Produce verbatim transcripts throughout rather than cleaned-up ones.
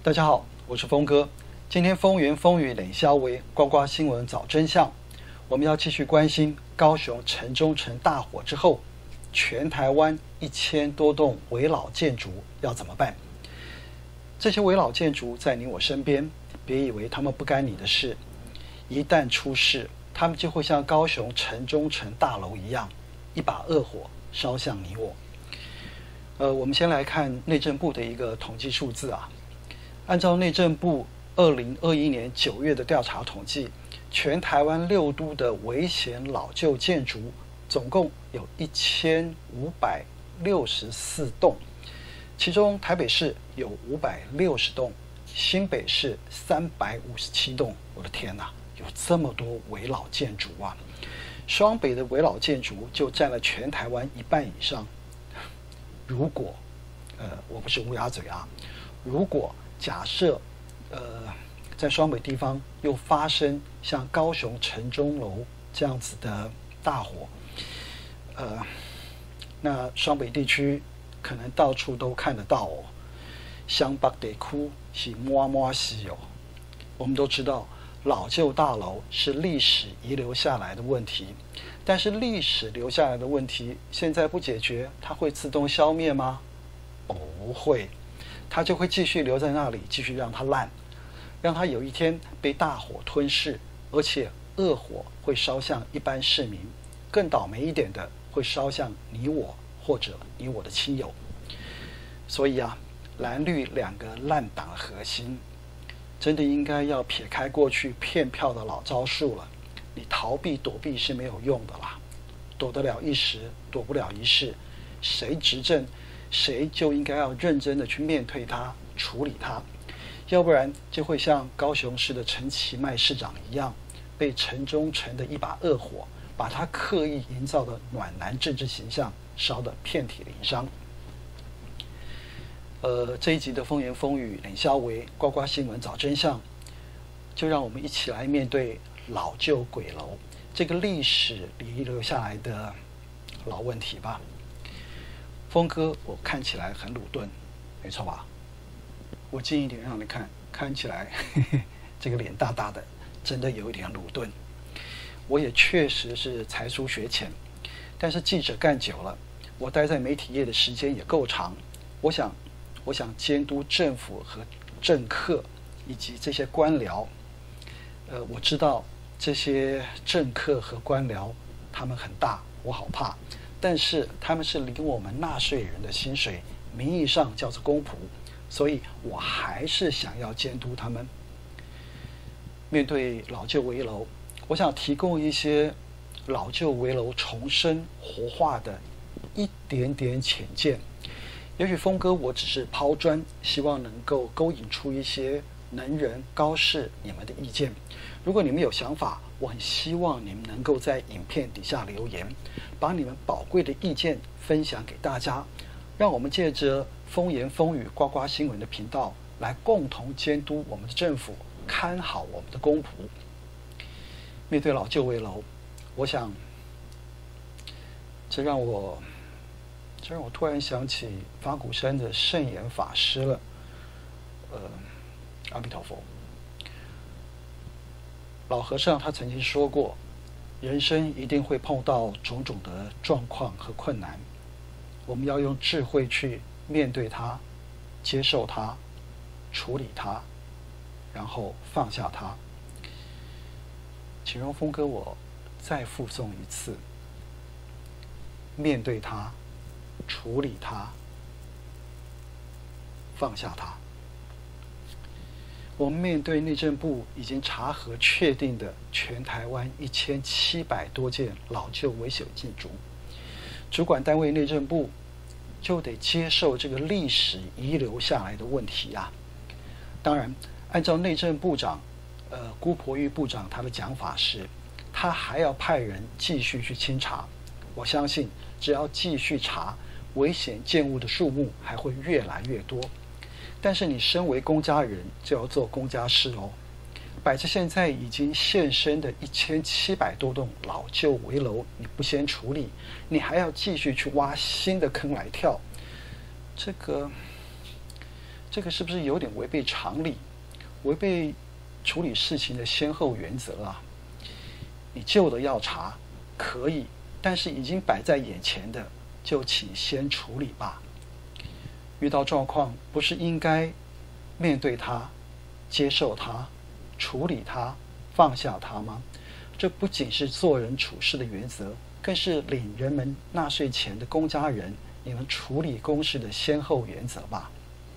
大家好，我是峰哥。今天风言风语冷消微，呱呱新闻找真相。我们要继续关心高雄城中城大火之后，全台湾一千多栋危老建筑要怎么办？这些危老建筑在你我身边，别以为他们不干你的事。一旦出事，他们就会像高雄城中城大楼一样，一把恶火烧向你我。呃，我们先来看内政部的一个统计数字啊。按照内政部二零二一年九月的调查统计，全台湾六都的危险老旧建筑总共有一千五百六十四栋，其中台北市有五百六十栋，新北市三百五十七栋。我的天哪，有这么多危老建筑啊！双北的危老建筑就占了全台湾一半以上。如果，呃，我不是乌鸦嘴啊，如果假设，呃，在双北地方又发生像高雄城中楼这样子的大火，呃，那双北地区可能到处都看得到哦。湘北地区是满满是哦。我们都知道，老旧大楼是历史遗留下来的问题，但是历史留下来的问题现在不解决，它会自动消灭吗？不会。它就会继续留在那里，继续让它烂，让它有一天被大火吞噬，而且恶火会烧向一般市民，更倒霉一点的会烧向你我或者你我的亲友。所以啊，蓝绿两个烂党核心，真的应该要撇开过去骗票的老招数了。你逃避躲避是没有用的啦，躲得了一时，躲不了一世。谁执政，谁就应该要认真的去面对它，处理它，要不然就会像高雄市的陈其迈市长一样，被城中城的一把恶火，把他刻意营造的暖男政治形象烧得遍体鳞伤。呃，这一集的风言风语冷消微，呱呱新闻找真相，就让我们一起来面对老旧鬼楼这个历史遗留下来的老问题吧。峰哥，我看起来很鲁钝，没错吧？我近一点让你看，看起来呵呵这个脸大大的，真的有一点鲁钝。我也确实是才疏学浅，但是记者干久了，我待在媒体业的时间也够长。我想，我想监督政府和政客以及这些官僚。呃，我知道这些政客和官僚，他们很大，我好怕。但是他们是领我们纳税人的薪水，名义上叫做公仆，所以我还是想要监督他们。面对老旧危楼，我想提供一些老旧危楼重生活化的一点点浅见。也许峰哥我只是抛砖，希望能够勾引出一些能人高士你们的意见。如果你们有想法，我很希望你们能够在影片底下留言，把你们宝贵的意见分享给大家，让我们借着风言风语呱呱新闻的频道来共同监督我们的政府，看好我们的公仆。面对老旧危楼，我想这让我这让我突然想起法鼓山的圣严法师了。呃，阿弥陀佛。老和尚他曾经说过，人生一定会碰到种种的状况和困难，我们要用智慧去面对它，接受它，处理它，然后放下它。请容峰哥我再附送一次：面对它，处理它，放下它。我们面对内政部已经查核确定的全台湾一千七百多件老旧危险建筑，主管单位内政部就得接受这个历史遗留下来的问题啊。当然，按照内政部长呃辜婆玉部长他的讲法是，他还要派人继续去清查。我相信，只要继续查，危险建物的数目还会越来越多。但是你身为公家人，就要做公家事哦。摆着现在已经现身的一千七百多栋老旧危楼，你不先处理，你还要继续去挖新的坑来跳，这个这个是不是有点违背常理，违背处理事情的先后原则啊？你旧的要查可以，但是已经摆在眼前的，就请先处理吧。遇到状况，不是应该面对它、接受它、处理它、放下它吗？这不仅是做人处事的原则，更是领人们纳税钱的公家人你们处理公事的先后原则吧。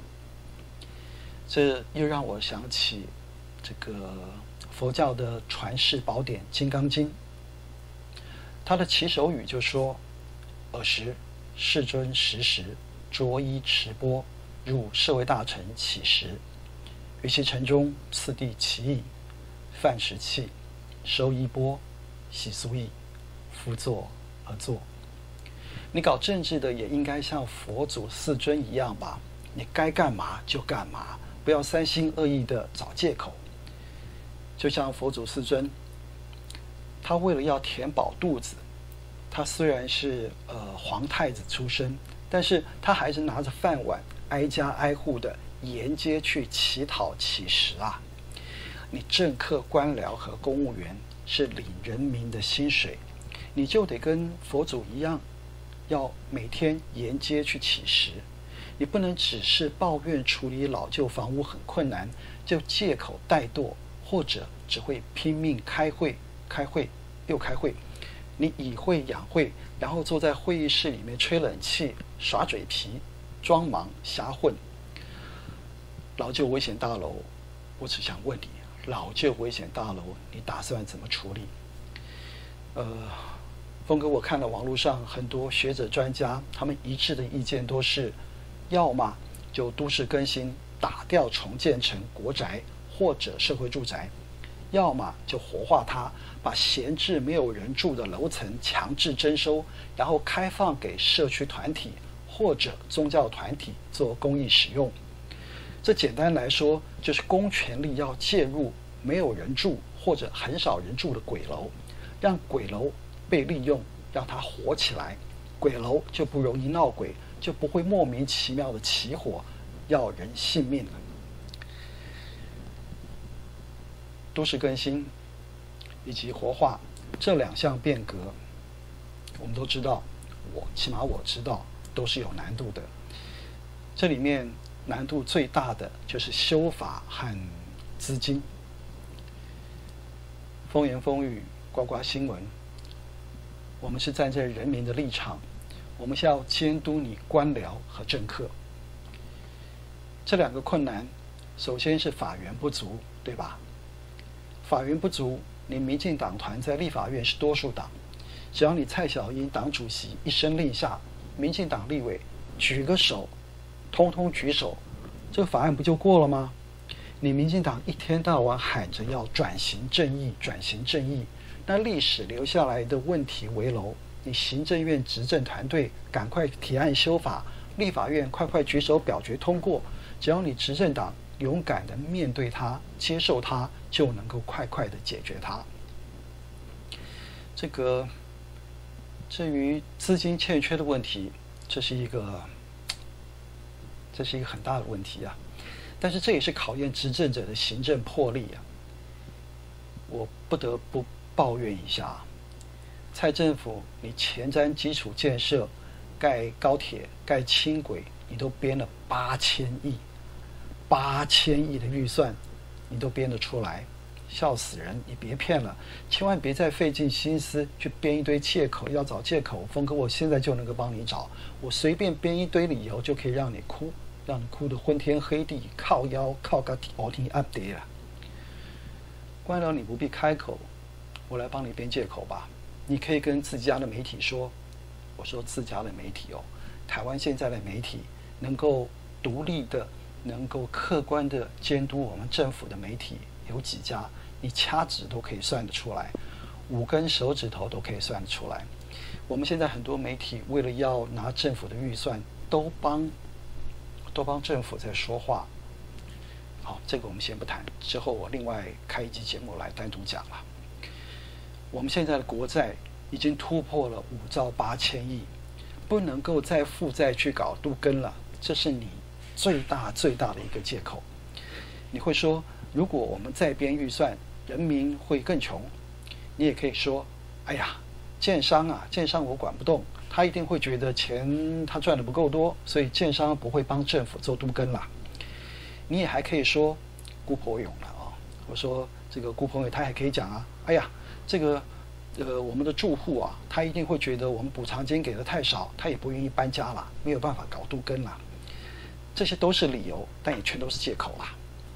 这又让我想起这个佛教的传世宝典《金刚经》，它的起手语就说：“尔时世尊时时着衣持钵，入舍卫大臣乞食，于其城中次第其饮，饭食器，收衣钵，洗漱衣，复坐而坐。”你搞政治的也应该像佛祖世尊一样吧，你该干嘛就干嘛，不要三心二意的找借口。就像佛祖世尊，他为了要填饱肚子，他虽然是呃皇太子出身，但是他还是拿着饭碗挨家挨户的沿街去乞讨乞食啊。你政客官僚和公务员是领人民的薪水，你就得跟佛祖一样，要每天沿街去乞食。你不能只是抱怨处理老旧房屋很困难，就借口怠惰，或者只会拼命开会，开会又开会。你以会养会，然后坐在会议室里面吹冷气、耍嘴皮、装忙瞎混。老旧危险大楼，我只想问你，老旧危险大楼你打算怎么处理？呃，峰哥，我看了网络上很多学者专家，他们一致的意见都是，要么就都市更新，打掉重建成国宅或者社会住宅，要么就活化它，把闲置没有人住的楼层强制征收，然后开放给社区团体或者宗教团体做公益使用。这简单来说，就是公权力要介入没有人住或者很少人住的鬼楼，让鬼楼被利用，让它活起来，鬼楼就不容易闹鬼，就不会莫名其妙的起火，要人性命了。都市更新以及活化这两项变革，我们都知道，我起码我知道都是有难度的。这里面难度最大的就是修法和资金。风言风语，呱呱新闻，我们是站在人民的立场，我们是要监督你官僚和政客。这两个困难，首先是法源不足，对吧？法源不足，你民进党团在立法院是多数党，只要你蔡小英党主席一声令下，民进党立委举个手，通通举手，这个法案不就过了吗？你民进党一天到晚喊着要转型正义，转型正义，那历史留下来的问题围楼，你行政院执政团队赶快提案修法，立法院快快举手表决通过，只要你执政党勇敢的面对它，接受它，就能够快快的解决它。这个至于资金欠缺的问题，这是一个这是一个很大的问题啊，但是这也是考验执政者的行政魄力啊。我不得不抱怨一下，蔡政府你前瞻基础建设，盖高铁、盖轻轨，你都编了八千亿，八千亿的预算，你都编得出来，笑死人！你别骗了，千万别再费尽心思去编一堆借口，要找借口。峰哥，我现在就能够帮你找，我随便编一堆理由就可以让你哭，让你哭得昏天黑地，靠腰靠个天天暗地了。官僚你不必开口，我来帮你编借口吧。你可以跟自家的媒体说，我说自家的媒体哦，台湾现在的媒体能够独立的、能够客观的监督我们政府的媒体有几家？你掐指都可以算得出来，五根手指头都可以算得出来。我们现在很多媒体为了要拿政府的预算，都帮都帮政府在说话。好，这个我们先不谈，之后我另外开一集节目来单独讲了。我们现在的国债已经突破了五兆八千亿，不能够再负债去搞都更了，这是你最大最大的一个借口。你会说，如果我们再编预算，人民会更穷。你也可以说，哎呀，建商啊，建商我管不动，他一定会觉得钱他赚的不够多，所以建商不会帮政府做都更啦。你也还可以说辜婆勇了啊，我说这个辜朋友他还可以讲啊，哎呀，这个呃我们的住户啊，他一定会觉得我们补偿金给的太少，他也不愿意搬家啦，没有办法搞都更啦。这些都是理由，但也全都是借口啦。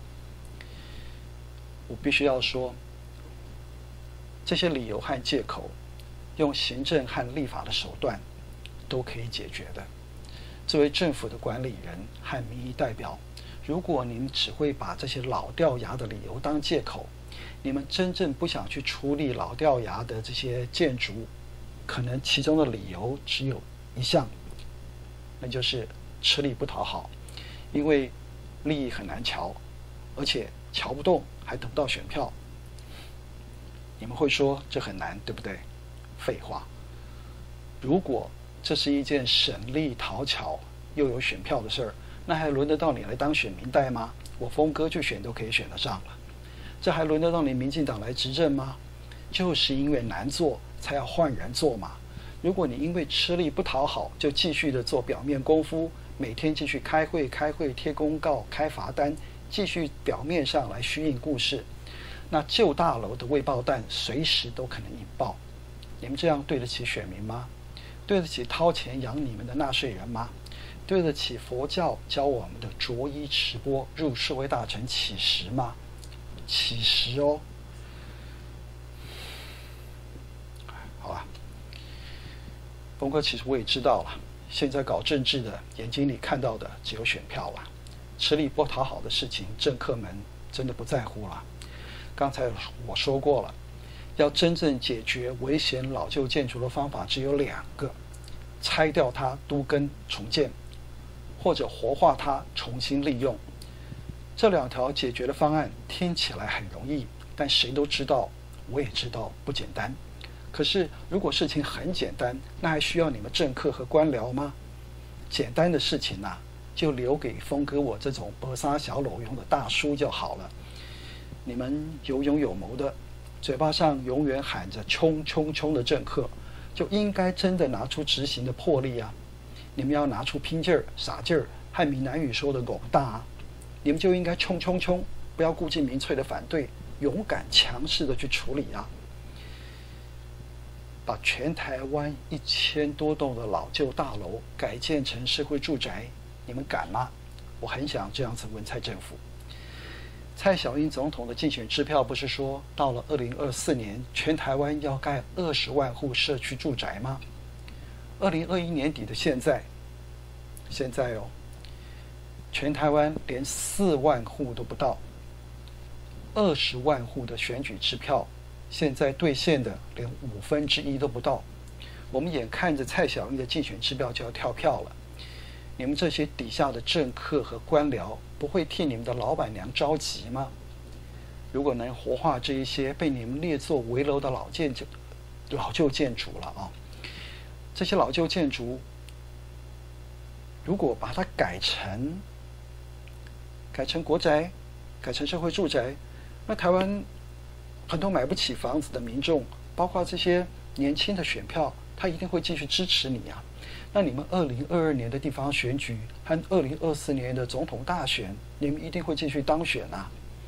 我必须要说，这些理由和借口，用行政和立法的手段都可以解决的。作为政府的管理人和民意代表，如果你们只会把这些老掉牙的理由当借口，你们真正不想去处理老掉牙的这些建筑，可能其中的理由只有一项，那就是吃力不讨好，因为利益很难瞧，而且瞧不动还得不到选票。你们会说这很难，对不对？废话，如果这是一件省力讨巧又有选票的事儿，那还轮得到你来当选民代吗？我峰哥去选都可以选得上了，这还轮得到你民进党来执政吗？就是因为难做才要换人做嘛。如果你因为吃力不讨好就继续的做表面功夫，每天继续开会开会贴公告开罚单，继续表面上来虚应故事，那旧大楼的未爆弹随时都可能引爆。你们这样对得起选民吗？对得起掏钱养你们的纳税人吗？对得起佛教教我们的着衣持钵入社会大臣乞食吗？乞食哦。好了，峰哥其实我也知道了，现在搞政治的眼睛里看到的只有选票了，吃力不讨好的事情政客们真的不在乎了。刚才我说过了，要真正解决危险老旧建筑的方法只有两个：拆掉它都更重建，或者活化它重新利用。这两条解决的方案听起来很容易，但谁都知道，我也知道不简单。可是如果事情很简单，那还需要你们政客和官僚吗？简单的事情啊，就留给峰哥我这种薄沙小篓用的大叔就好了。你们有勇有谋的，嘴巴上永远喊着冲冲冲的政客，就应该真的拿出执行的魄力啊！你们要拿出拼劲儿、傻劲儿，和闽南语说的拱大啊！你们就应该冲冲冲，不要顾及民粹的反对，勇敢强势的去处理啊！把全台湾一千多栋的老旧大楼改建成社会住宅，你们敢吗？我很想这样子问蔡政府。蔡小英总统的竞选支票不是说，到了二零二四年，全台湾要盖二十万户社区住宅吗？二零二一年底的现在，现在哦，全台湾连四万户都不到，二十万户的选举支票，现在兑现的连五分之一都不到。我们眼看着蔡小英的竞选支票就要跳票了，你们这些底下的政客和官僚不会替你们的老板娘着急吗？如果能活化这一些被你们列作危楼的老建筑、老旧建筑了啊，这些老旧建筑，如果把它改成改成国宅，改成社会住宅，那台湾很多买不起房子的民众，包括这些年轻的选票，他一定会继续支持你啊。那你们二零二二年的地方选举和二零二四年的总统大选，你们一定会继续当选啊。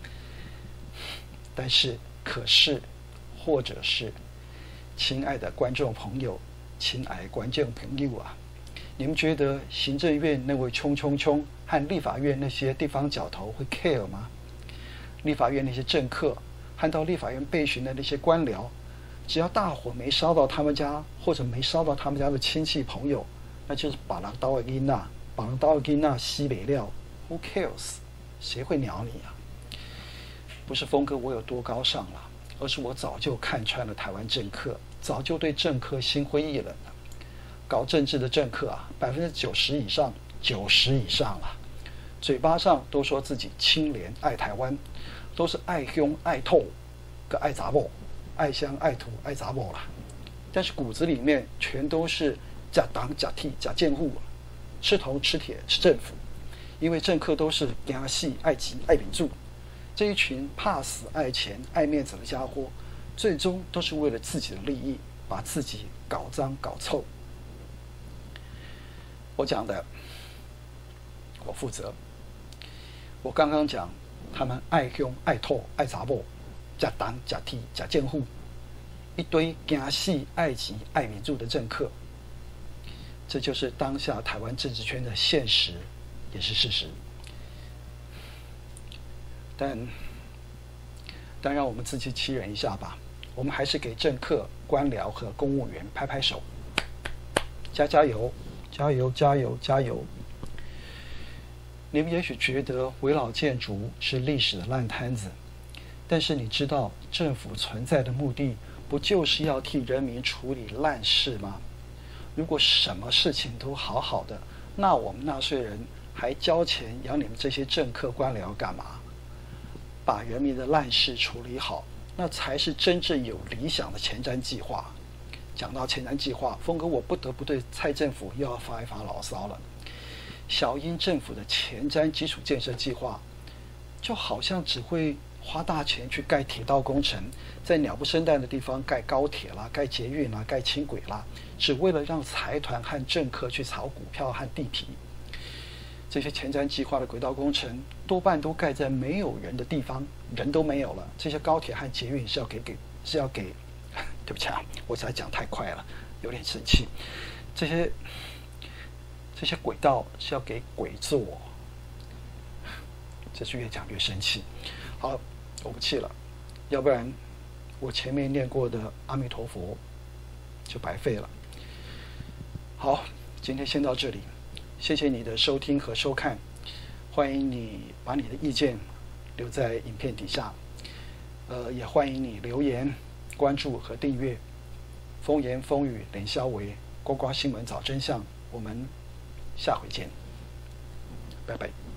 但是，可是，或者是，亲爱的观众朋友，亲爱的观众朋友啊，你们觉得行政院那位冲冲冲和立法院那些地方角头会 care 吗？立法院那些政客和到立法院备询的那些官僚，只要大火没烧到他们家，或者没烧到他们家的亲戚朋友，那就是把人刀的囡仔，把人刀的囡仔西北料 ，Who cares？ 谁会鸟你啊？不是峰哥我有多高尚了，而是我早就看穿了台湾政客，早就对政客心灰意冷了。搞政治的政客啊，百分之九十以上，九十以上了，嘴巴上都说自己清廉爱台湾，都是爱乡爱透，个爱杂某，爱乡爱土爱杂某啦。但是骨子里面全都是假党假替假贱户，吃铜吃铁吃政府， 因为政客都是怕死、爱钱、爱民主，这一群怕死、爱钱、爱面子的家伙，最终都是为了自己的利益，把自己搞脏搞臭。我讲的，我负责。我刚刚讲，他们爱凶、爱透、爱查某，假党、假体、假贱户，一堆怕死、爱钱、爱民主的政客。这就是当下台湾政治圈的现实，也是事实。但当然，我们自欺欺人一下吧。我们还是给政客、官僚和公务员拍拍手，加加油，加油，加油，加油！你们也许觉得围老建筑是历史的烂摊子，但是你知道政府存在的目的，不就是要替人民处理烂事吗？如果什么事情都好好的，那我们纳税人还交钱养你们这些政客官僚干嘛？把人民的烂事处理好，那才是真正有理想的前瞻计划。讲到前瞻计划，峰哥我不得不对蔡政府又要发一发牢骚了。小英政府的前瞻基础建设计划，就好像只会花大钱去盖铁道工程，在鸟不生蛋的地方盖高铁啦、盖捷运啦、盖轻轨啦，只为了让财团和政客去炒股票和地皮。这些前瞻计划的轨道工程多半都盖在没有人的地方，人都没有了。这些高铁和捷运是要给给是要给，对不起啊，我才讲太快了，有点生气。这些这些轨道是要给鬼坐，这是越讲越生气。好，我不气了，要不然我前面念过的阿弥陀佛就白费了。好，今天先到这里，谢谢你的收听和收看，欢迎你把你的意见留在影片底下，呃，也欢迎你留言、关注和订阅。风言风语冷消为呱呱新闻找真相，我们下回见，拜拜。